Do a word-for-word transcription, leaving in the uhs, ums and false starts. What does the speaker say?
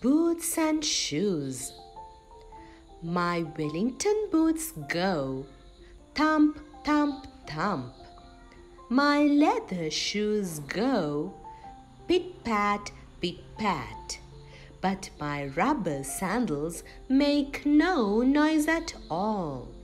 boots and shoes. My Wellington boots go thump, thump, thump. My leather shoes go pit-pat, pit-pat. But my rubber sandals make no noise at all.